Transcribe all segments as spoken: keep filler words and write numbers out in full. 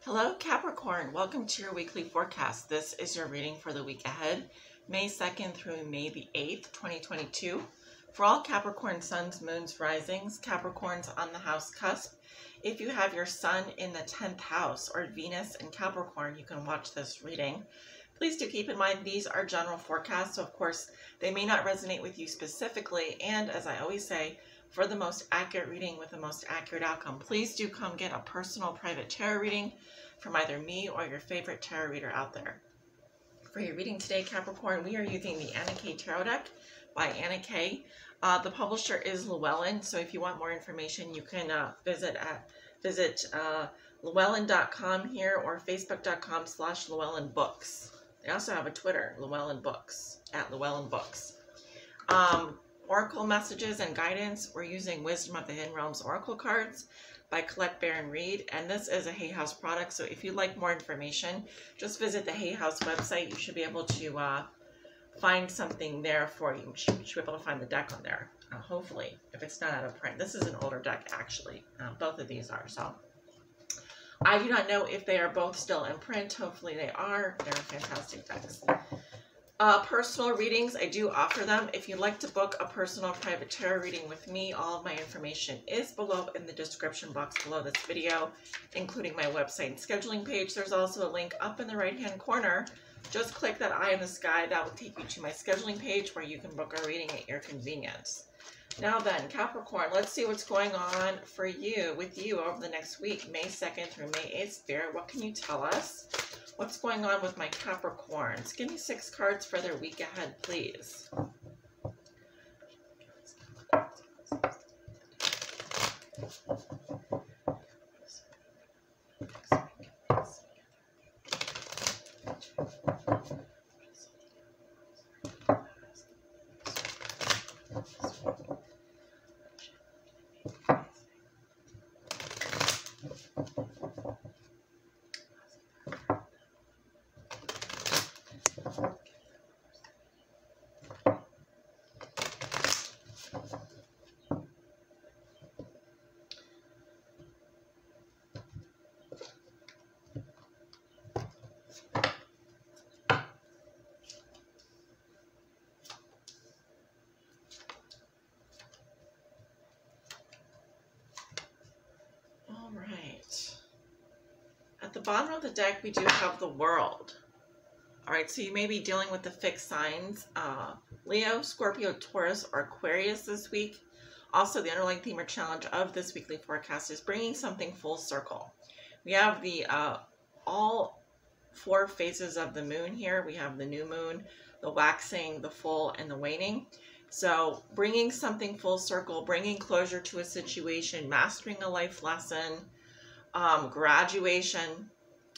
Hello Capricorn, welcome to your weekly forecast. This is your reading for the week ahead, May second through May the eighth, twenty twenty-two. For all Capricorn suns, moons, risings, Capricorns on the house cusp. If you have your sun in the tenth house or Venus in Capricorn, you can watch this reading. Please do keep in mind these are general forecasts, so of course they may not resonate with you specifically, and as I always say, for the most accurate reading with the most accurate outcome, please do come get a personal private tarot reading from either me or your favorite tarot reader out there. For your reading today, Capricorn, we are using the Anna K Tarot deck by Anna K. Uh, the publisher is Llewellyn, so if you want more information, you can uh, visit at visit uh, llewellyn dot com here or facebook dot com slash Llewellyn Books. They also have a Twitter, Llewellyn Books, at Llewellyn Books. Um, Oracle messages and guidance, we're using Wisdom of the Hidden Realms Oracle cards by Colette Baron Reed, and this is a Hay House product, so if you'd like more information, just visit the Hay House website. You should be able to uh, find something there for you. You should, you should be able to find the deck on there, uh, hopefully, if it's not out of print. This is an older deck, actually. Uh, both of these are, so. I do not know if they are both still in print. Hopefully they are. They're fantastic decks. Uh, personal readings, I do offer them. If you'd like to book a personal private tarot reading with me, all of my information is below in the description box below this video, including my website and scheduling page. There's also a link up in the right hand corner. Just click that eye in the sky. That will take you to my scheduling page where you can book a reading at your convenience. Now then, Capricorn, let's see what's going on for you, with you over the next week, May second through May eighth. Spirit, what can you tell us? What's going on with my Capricorns? Give me six cards for their week ahead, please. At the bottom of the deck, we do have the World. All right, so you may be dealing with the fixed signs, uh, Leo, Scorpio, Taurus, or Aquarius this week. Also, the underlying theme or challenge of this weekly forecast is bringing something full circle. We have the uh, all four phases of the moon here. We have the new moon, the waxing, the full, and the waning. So bringing something full circle, bringing closure to a situation, mastering a life lesson, Um, graduation.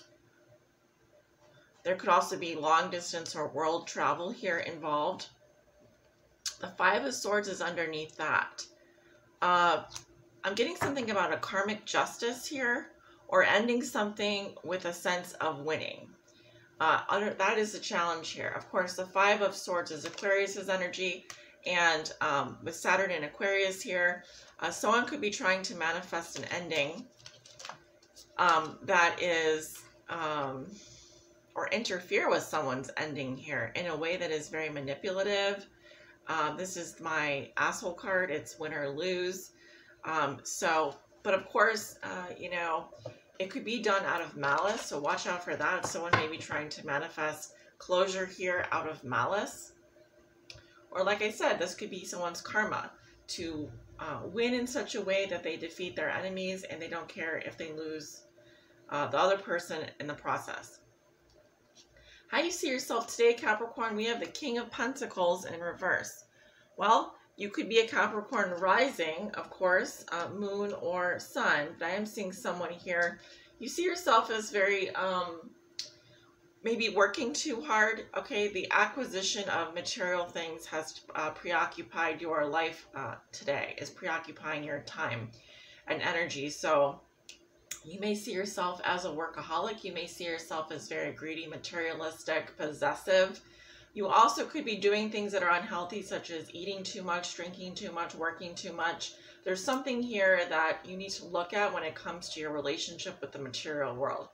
There could also be long distance or world travel here involved. The Five of Swords is underneath that. Uh, I'm getting something about a karmic justice here, or ending something with a sense of winning. Uh, under, that is the challenge here. Of course, the Five of Swords is Aquarius's energy, and um, with Saturn in Aquarius here, uh, someone could be trying to manifest an ending Um, that is, um, or interfere with someone's ending here in a way that is very manipulative. Uh, this is my asshole card. It's win or lose. Um, so, but of course, uh, you know, it could be done out of malice. So watch out for that. Someone may be trying to manifest closure here out of malice. Or like I said, this could be someone's karma to uh, win in such a way that they defeat their enemies and they don't care if they lose Uh, the other person in the process. How do you see yourself today, Capricorn? We have the King of Pentacles in reverse. Well, you could be a Capricorn rising, of course, uh, moon or sun, but I am seeing someone here. You see yourself as very, um, maybe working too hard. Okay, the acquisition of material things has uh, preoccupied your life uh, today, is preoccupying your time and energy. So you may see yourself as a workaholic. You may see yourself as very greedy, materialistic, possessive. You also could be doing things that are unhealthy, such as eating too much, drinking too much, working too much. There's something here that you need to look at when it comes to your relationship with the material world.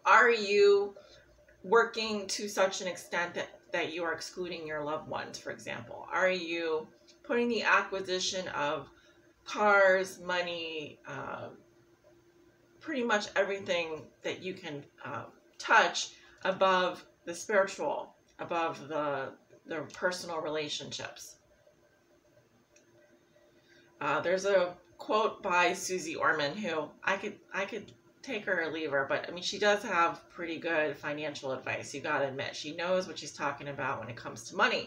Are you working to such an extent that, that you are excluding your loved ones, for example? Are you putting the acquisition of cars, money, uh, pretty much everything that you can uh, touch above the spiritual, above the, the personal relationships? Uh, there's a quote by Susie Orman, who I could I could take her or leave her, but I mean, she does have pretty good financial advice. You got to admit, she knows what she's talking about when it comes to money.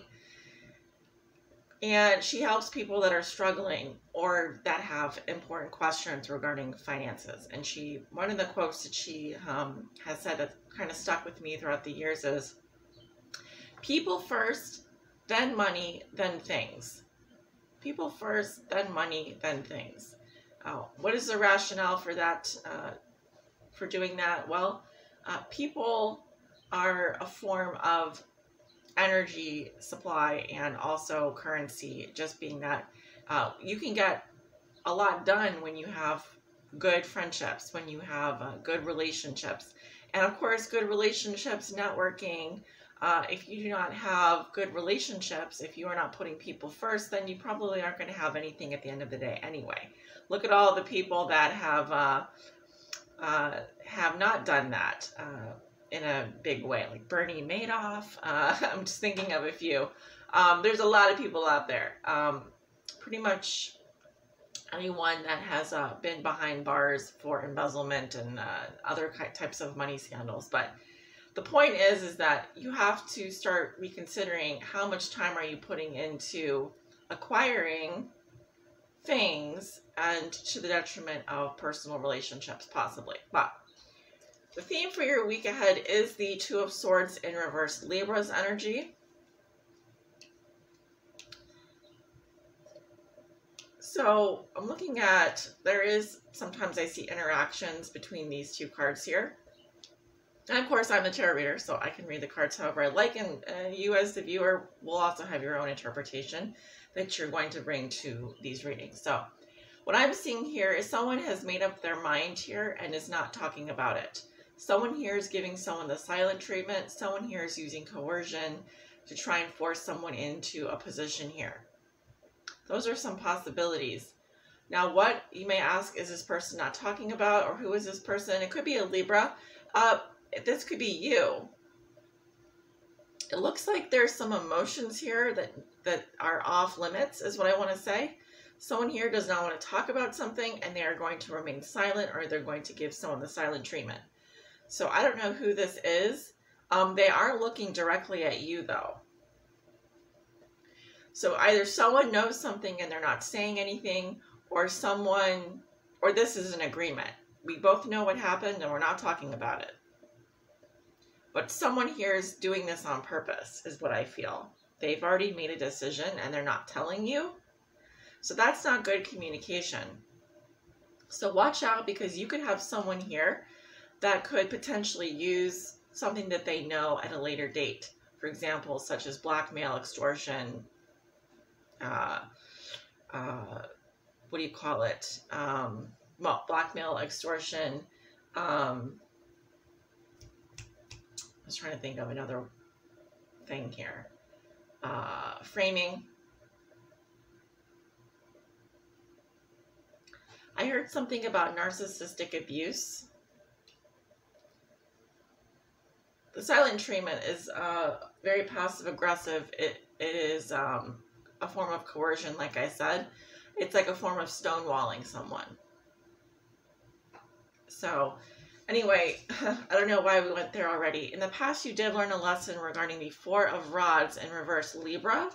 And she helps people that are struggling or that have important questions regarding finances. And she, one of the quotes that she um, has said that kind of stuck with me throughout the years is, people first, then money, then things. People first, then money, then things. Oh, what is the rationale for that, uh, for doing that? Well, uh, people are a form of energy supply and also currency, just being that uh, you can get a lot done when you have good friendships, when you have uh, good relationships. And of course, good relationships, networking. Uh, if you do not have good relationships, if you are not putting people first, then you probably aren't going to have anything at the end of the day anyway. Look at all the people that have uh, uh, have not done that uh, in a big way, like Bernie Madoff. Uh, I'm just thinking of a few. Um, there's a lot of people out there. Um, pretty much anyone that has uh, been behind bars for embezzlement and uh, other types of money scandals. But the point is, is that you have to start reconsidering how much time are you putting into acquiring things, and to the detriment of personal relationships, possibly. But the theme for your week ahead is the Two of Swords in reverse, Libra's energy. So I'm looking at, there is, sometimes I see interactions between these two cards here. And of course, I'm the tarot reader, so I can read the cards however I like, and uh, you as the viewer will also have your own interpretation that you're going to bring to these readings. So what I'm seeing here is someone has made up their mind here and is not talking about it. Someone here is giving someone the silent treatment. Someone here is using coercion to try and force someone into a position here. Those are some possibilities. Now, what you may ask, is this person not talking about, or who is this person? It could be a Libra. Uh, this could be you. It looks like there's some emotions here that, that are off limits, is what I want to say. Someone here does not want to talk about something, and they are going to remain silent, or they're going to give someone the silent treatment. So I don't know who this is. Um, they are looking directly at you, though. So either someone knows something and they're not saying anything, or someone, or this is an agreement. We both know what happened and we're not talking about it. But someone here is doing this on purpose, is what I feel. They've already made a decision and they're not telling you. So that's not good communication. So watch out, because you could have someone here that could potentially use something that they know at a later date. For example, such as blackmail, extortion, uh, uh, what do you call it? Um, well, blackmail, extortion. Um, I was trying to think of another thing here. Uh, framing. I heard something about narcissistic abuse. The silent treatment is uh, very passive aggressive. It, it is um, a form of coercion, like I said. It's like a form of stonewalling someone. So anyway, I don't know why we went there already. In the past, you did learn a lesson regarding the Four of Rods in reverse, Libra.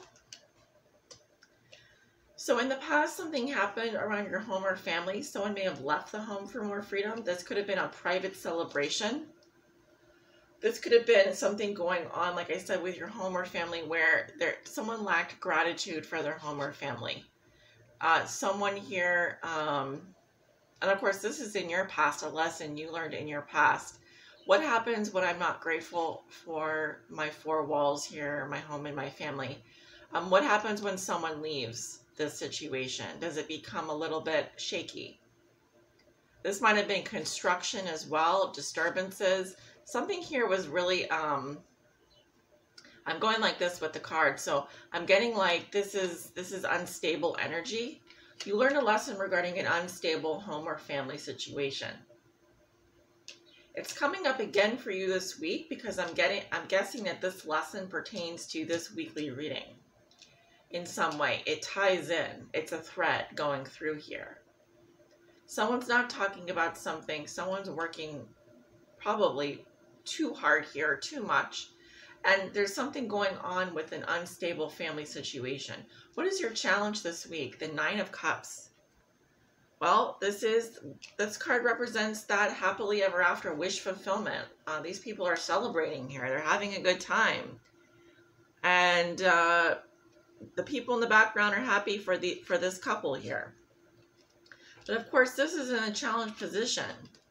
So in the past, something happened around your home or family. Someone may have left the home for more freedom. This could have been a private celebration. This could have been something going on, like I said, with your home or family, where there someone lacked gratitude for their home or family. Uh, someone here, um, and of course, this is in your past, a lesson you learned in your past. What happens when I'm not grateful for my four walls here, my home and my family? Um, what happens when someone leaves this situation? Does it become a little bit shaky? This might have been construction as well, of disturbances. something here was really, um, I'm going like this with the card. So I'm getting like, this is, this is unstable energy. You learned a lesson regarding an unstable home or family situation. It's coming up again for you this week because I'm getting, I'm guessing that this lesson pertains to this weekly reading in some way. It ties in. It's a thread going through here. Someone's not talking about something. Someone's working probably too hard here, too much. And there's something going on with an unstable family situation. What is your challenge this week? The Nine of Cups. Well, this is, this card represents that happily ever after wish fulfillment. Uh, these people are celebrating here. They're having a good time. And uh, the people in the background are happy for the for this couple here. But of course, this is in a challenge position.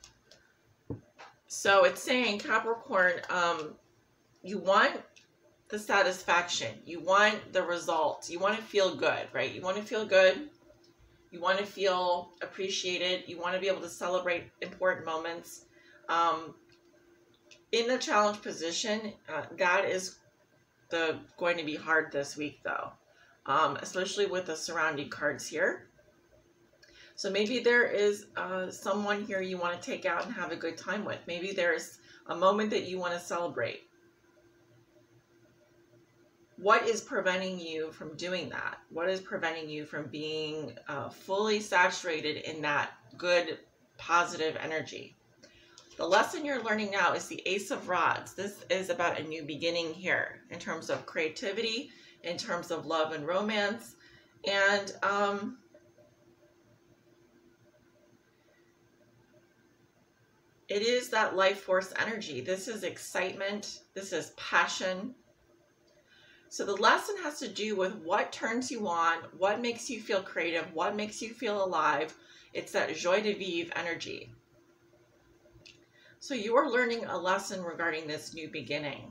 So it's saying, Capricorn, um, you want the satisfaction. You want the results. You want to feel good, right? You want to feel good. You want to feel appreciated. You want to be able to celebrate important moments. Um, in the challenge position, uh, that is the going to be hard this week, though, um, especially with the surrounding cards here. So maybe there is uh, someone here you want to take out and have a good time with. Maybe there's a moment that you want to celebrate. What is preventing you from doing that? What is preventing you from being uh, fully saturated in that good, positive energy? The lesson you're learning now is the Ace of Rods. This is about a new beginning here in terms of creativity, in terms of love and romance. And um, it is that life force energy. This is excitement. This is passion. So the lesson has to do with what turns you on, what makes you feel creative, what makes you feel alive. It's that joie de vivre energy. So you are learning a lesson regarding this new beginning.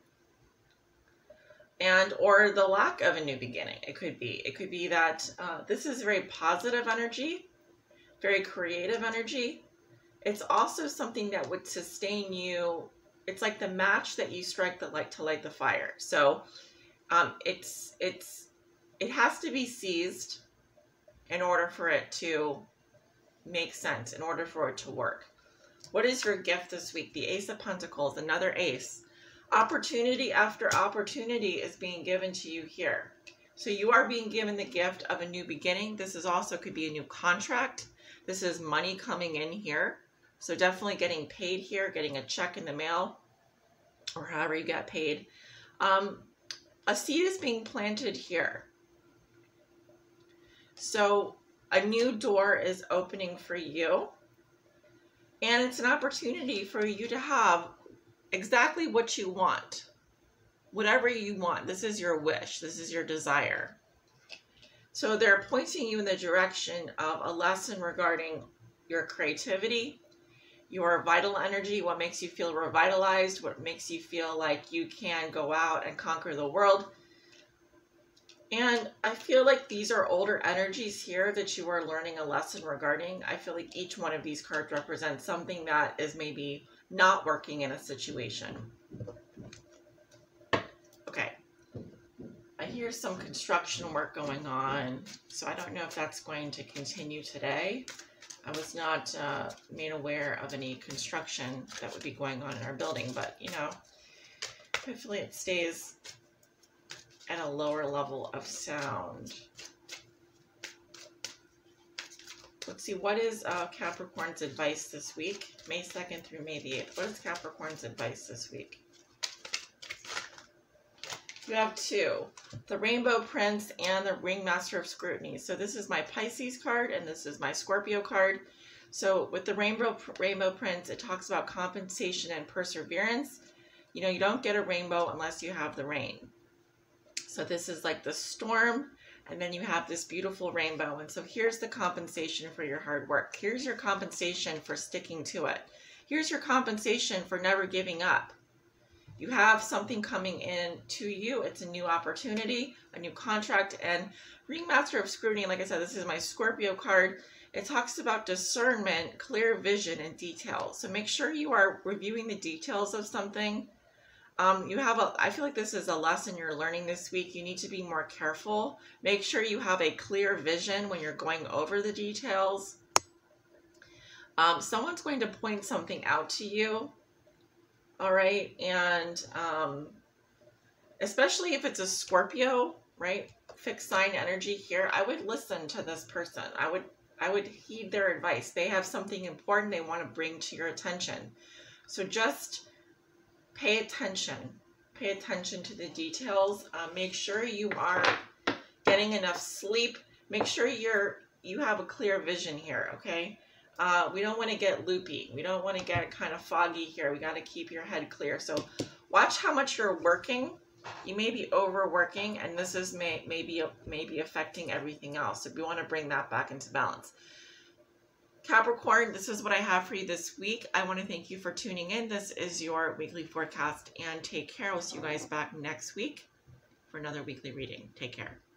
And, or the lack of a new beginning, it could be. It could be that uh, this is very positive energy, very creative energy. It's also something that would sustain you. It's like the match that you strike that light to light the fire. So um, it's, it's, it has to be seized in order for it to make sense, in order for it to work. What is your gift this week? The Ace of Pentacles, another ace. Opportunity after opportunity is being given to you here. So you are being given the gift of a new beginning. This is also could be a new contract. This is money coming in here. So definitely getting paid here, getting a check in the mail, or however you get paid. Um, a seed is being planted here. So a new door is opening for you. And it's an opportunity for you to have exactly what you want. Whatever you want. This is your wish. This is your desire. So they're pointing you in the direction of a lesson regarding your creativity, your vital energy, what makes you feel revitalized, what makes you feel like you can go out and conquer the world. And I feel like these are older energies here that you are learning a lesson regarding. I feel like each one of these cards represents something that is maybe not working in a situation. Okay. I hear some construction work going on, so I don't know if that's going to continue today. I was not uh, made aware of any construction that would be going on in our building, but, you know, hopefully it stays at a lower level of sound. Let's see, what is uh, Capricorn's advice this week? May second through May the eighth. What is Capricorn's advice this week? You have two, the Rainbow Prince and the Ringmaster of Scrutiny. So this is my Pisces card and this is my Scorpio card. So with the Rainbow, Rainbow Prince, it talks about compensation and perseverance. You know, you don't get a rainbow unless you have the rain. So this is like the storm, and then you have this beautiful rainbow. And so here's the compensation for your hard work. Here's your compensation for sticking to it. Here's your compensation for never giving up. You have something coming in to you. It's a new opportunity, a new contract. And Ringmaster of Scrutiny, like I said, this is my Scorpio card. It talks about discernment, clear vision, and detail. So make sure you are reviewing the details of something. Um, you have a, I feel like this is a lesson you're learning this week. You need to be more careful. Make sure you have a clear vision when you're going over the details. Um, someone's going to point something out to you. All right. And um, especially if it's a Scorpio, right? Fixed sign energy here. I would listen to this person. I would, I would heed their advice. They have something important they want to bring to your attention. So just pay attention. Pay attention to the details. Uh, make sure you are getting enough sleep. Make sure you're you have a clear vision here, okay? Uh, we don't want to get loopy. We don't want to get kind of foggy here. We got to keep your head clear. So watch how much you're working. You may be overworking, and this is may, maybe, maybe affecting everything else. So we want to bring that back into balance. Capricorn, this is what I have for you this week. I want to thank you for tuning in. This is your weekly forecast, and take care. I'll see you guys back next week for another weekly reading. Take care.